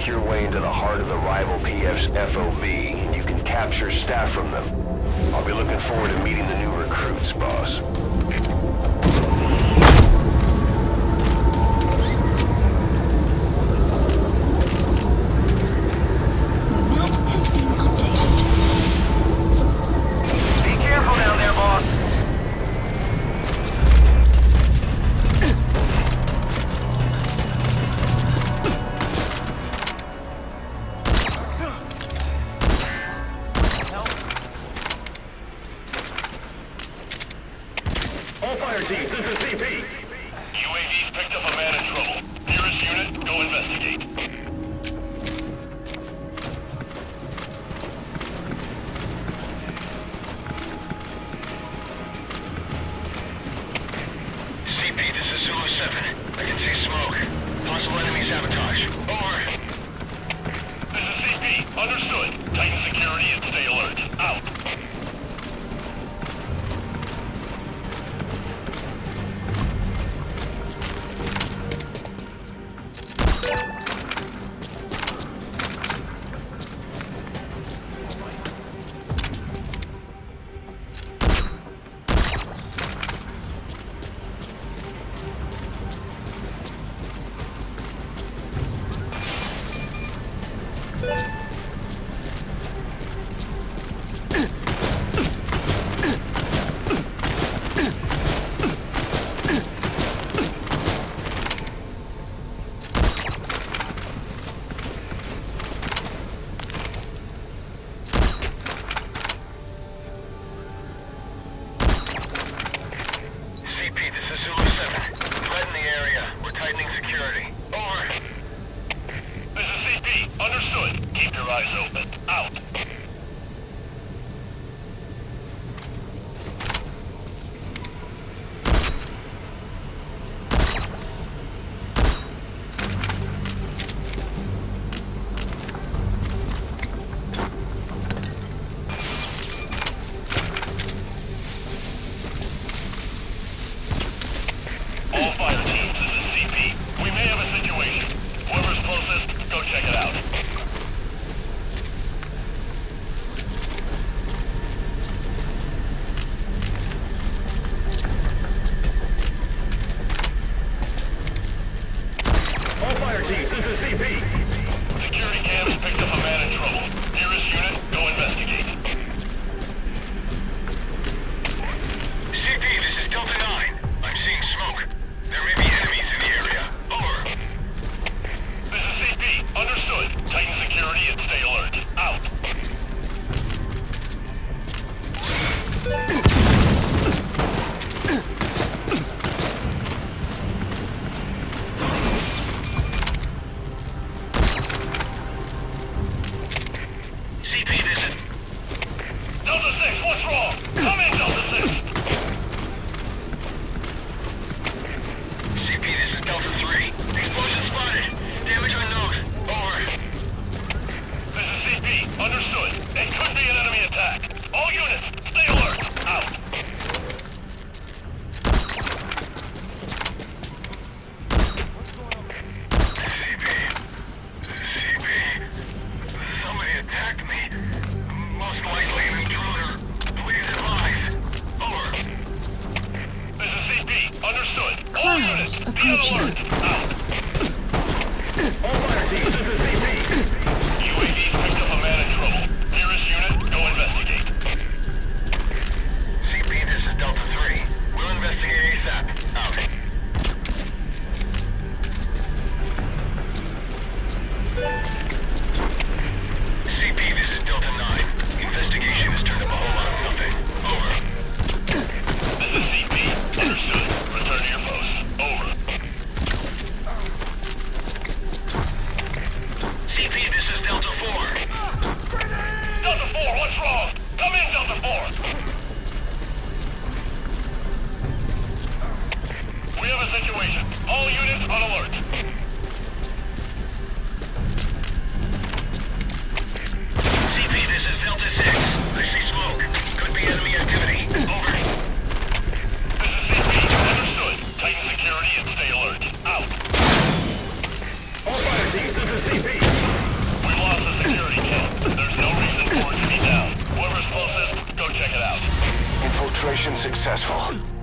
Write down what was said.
your way into the heart of the rival PF's FOB, and you can capture staff from them. I'll be looking forward to meeting the new recruits, boss. All fire teams, this is CP. UAV's picked up a man in trouble. Nearest unit, go investigate. CP, this is Zulu 7. I can see smoke. Possible enemy sabotage. Over. This is CP. Understood. Tighten security and stay alert. Out. This is Zulu 7. Threat in the area. We're tightening security. Over. This is CP. Understood. Keep your eyes open. Out. All fire teams, this is CP. We may have a situation. Whoever's closest, go check it out. All fire teams, this is CP. Security cams picked up a man in trouble. Nearest unit, go investigate. CP, this is Delta 9. I'm seeing smoke. There may be enemies in the area. Over. This is CP. Understood. Tighten security and stay alert. Out. CP, this is... Delta 6, what's wrong? Come in, Delta 6. CP, this is Delta 3. Explosion spotted. Damage unknown. Over. This is CP. Understood. It could be an enemy attack. All units, stay alert. Out. CP. Somebody attacked me. Most likely an intruder. Please advise. Over. This is CP. Understood. All units, be on alert. Out. All fire teams, this is CP. UAV's picked up a man in trouble. Nearest unit, go investigate. CP, this is Delta 3. We'll investigate ASAP. Out. CP, this is Delta 9. Investigation has turned up a whole lot of nothing. Over. This is CP. Understood. Return to your post. Over. Infiltration successful.